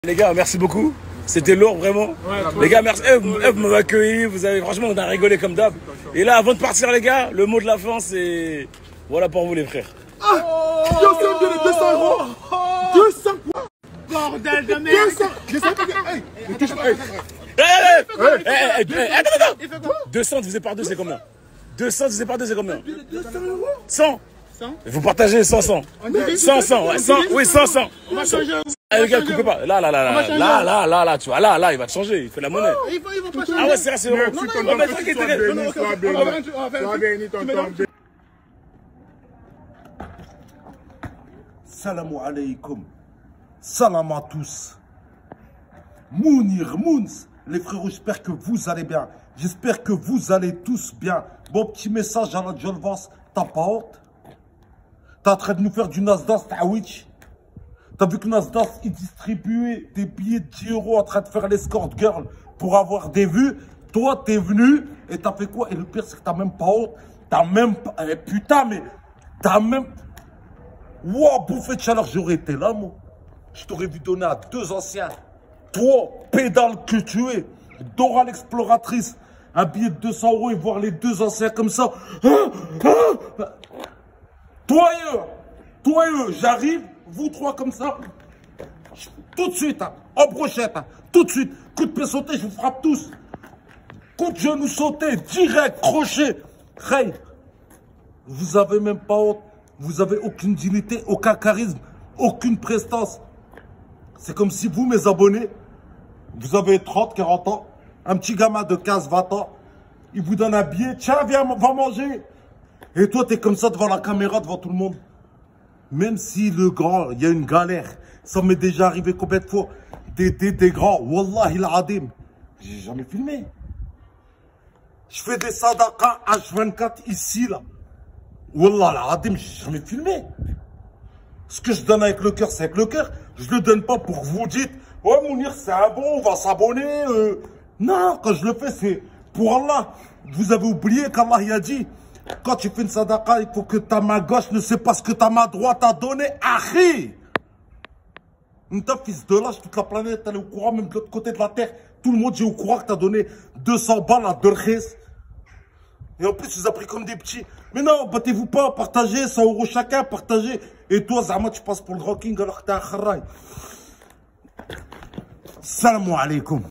Les gars, merci beaucoup. C'était lourd, vraiment. Ouais, les gars, merci. Vous m'avez accueilli. Vous avez, franchement, on a rigolé comme d'hab. Et là, avant de partir, les gars, le mot de la fin, c'est. Voilà pour vous, les frères. Ah, yo, c'est bien les 200 €. 200 quoi? Bordel de merde. 200. Hey, ne touche pas. Attends. 200 divisé par 2, c'est combien? 200 divisé par 2, c'est combien? 200 €. 100. Vous partagez 100, 100. 100, ouais, 100, oui, 100. On va changer. Les gars, coupez pas. Là, tu vois, là, il va te changer. Il fait la monnaie. Il va pas changer. Ah ouais, c'est vrai, c'est vrai. Salam alaikum. Salam à tous. Mounir, Mouns. Les frérots, j'espère que vous allez bien. J'espère que vous allez tous bien. Bon petit message à la Jolvas. T'as pas honte? T'es en train de nous faire du Nasdaq, Tawich. T'as vu que Nasdaq, il distribuait des billets de 10 € en train de faire l'escort girl pour avoir des vues. Toi, t'es venu et t'as fait quoi? Et le pire, c'est que t'as même pas honte. T'as même pas... putain, mais... T'as même... Wow, bouffée de chaleur, j'aurais été là, moi. Je t'aurais vu donner à 2 anciens. Toi, pédale que tu es. Dora l'exploratrice. Un billet de 200 € et voir les 2 anciens comme ça. Toi et eux, j'arrive, vous 3 comme ça. Tout de suite, hein, en brochette, hein, tout de suite. Coup de pied sauté, je vous frappe tous. Coup de genou sauté, direct, crochet. Hey, vous avez même pas honte. Vous avez aucune dignité, aucun charisme, aucune prestance. C'est comme si vous, mes abonnés, vous avez 30, 40 ans, un petit gamin de 15, 20 ans, il vous donne un billet, tiens, viens, va manger. Et toi, t'es comme ça devant la caméra, devant tout le monde. Même si le grand, il y a une galère. Ça m'est déjà arrivé combien de fois. Des grands, Wallah il adim. J'ai jamais filmé. Je fais des sadakas H24 ici, là. Wallah l'adim, j'ai jamais filmé. Ce que je donne avec le cœur, c'est avec le cœur. Je le donne pas pour que vous dites, ouais, Mounir, c'est un bon, on va s'abonner. Non, quand je le fais, c'est pour Allah. Vous avez oublié qu'Allah y a dit, quand tu fais une sadaqa, il faut que ta main gauche ne sait pas ce que ta main droite a donné. Ahi! Ta fils de lâche, toute la planète, elle est au courant, même de l'autre côté de la terre. Tout le monde est au courant que t'as donné 200 balles à Derkhis. Et en plus, tu les as pris comme des petits. Mais non, battez-vous pas, partagez, 100 € chacun, partagez. Et toi, Zama, tu passes pour le ranking alors que t'es un kharraï. Salam alaikum.